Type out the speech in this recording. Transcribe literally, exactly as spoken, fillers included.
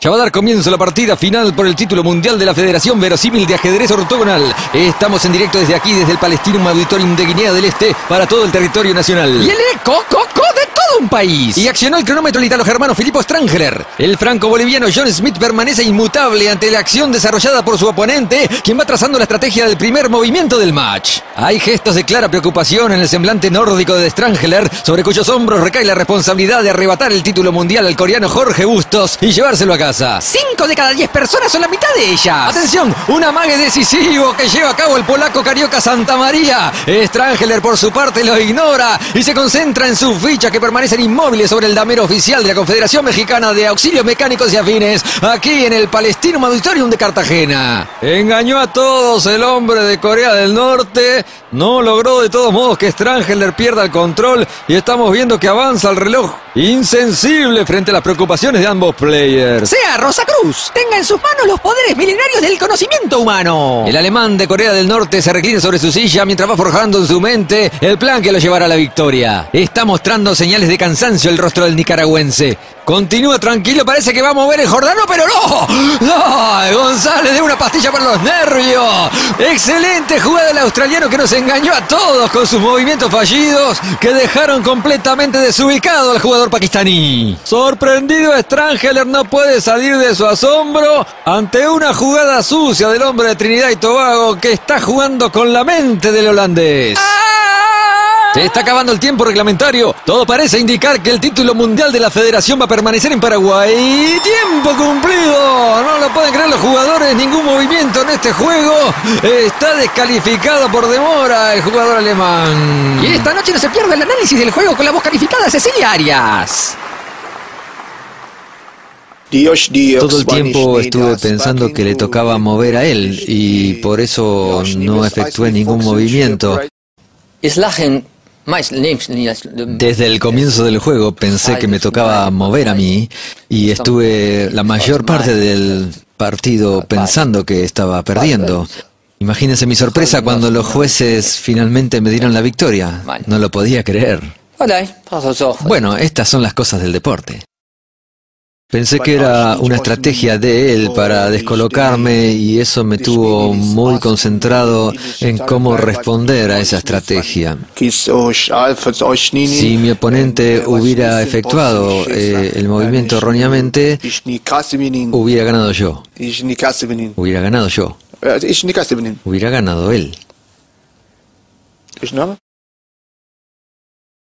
Ya va a dar comienzo la partida final por el título mundial de la Federación Verosímil de Ajedrez Ortogonal. Estamos en directo desde aquí, desde el Palestinum Auditorium de Guinea del Este, para todo el territorio nacional. Y el eco, coco de todo un país. Y accionó el cronómetro el italo-germano Filippo Strangler. El franco-boliviano John Smith permanece inmutable ante la acción desarrollada por su oponente, quien va trazando la estrategia del primer movimiento del match. Hay gestos de clara preocupación en el semblante nórdico de Strangler, sobre cuyos hombros recae la responsabilidad de arrebatar el título mundial al coreano Jorge Bustos y llevárselo a casa. Cinco de cada diez personas son la mitad de ellas. Atención, un amague decisivo que lleva a cabo el polaco carioca Santamaría. Strangler por su parte lo ignora y se concentra en sus fichas que permanecen inmóviles sobre el damero oficial de la Confederación Mexicana de Auxilios Mecánicos y Afines, aquí en el Palestinum Auditorium de Cartagena. Engañó a todos el hombre de Corea del Norte. No logró de todos modos que Strangler pierda el control y estamos viendo que avanza el reloj insensible frente a las preocupaciones de ambos players. Sea Rosacruz, tenga en sus manos los poderes milenarios del conocimiento humano. El alemán de Corea del Norte se reclina sobre su silla mientras va forjando en su mente el plan que lo llevará a la victoria. Está mostrando señales de cansancio el rostro del nicaragüense. Continúa tranquilo, parece que va a mover el jordano, pero no. No, González de una pastilla para los nervios. Excelente jugada del australiano que nos engañó a todos con sus movimientos fallidos que dejaron completamente desubicado al jugador pakistaní. Sorprendido, Strangler no puede salir de su asombro ante una jugada sucia del hombre de Trinidad y Tobago que está jugando con la mente del holandés. Se está acabando el tiempo reglamentario. Todo parece indicar que el título mundial de la federación va a permanecer en Paraguay. ¡Tiempo cumplido! No lo pueden creer los jugadores. Ningún movimiento en este juego. Está descalificado por demora el jugador alemán. Y esta noche no se pierde el análisis del juego con la voz calificada Cecilia Arias. Todo el tiempo estuve pensando que le tocaba mover a él y por eso no efectué ningún movimiento. Desde el comienzo del juego pensé que me tocaba mover a mí y estuve la mayor parte del partido pensando que estaba perdiendo. Imagínense mi sorpresa cuando los jueces finalmente me dieron la victoria. No lo podía creer. Bueno, estas son las cosas del deporte. Pensé que era una estrategia de él para descolocarme y eso me tuvo muy concentrado en cómo responder a esa estrategia. Si mi oponente hubiera efectuado eh, el movimiento erróneamente, hubiera ganado yo. Hubiera ganado yo. Hubiera ganado él.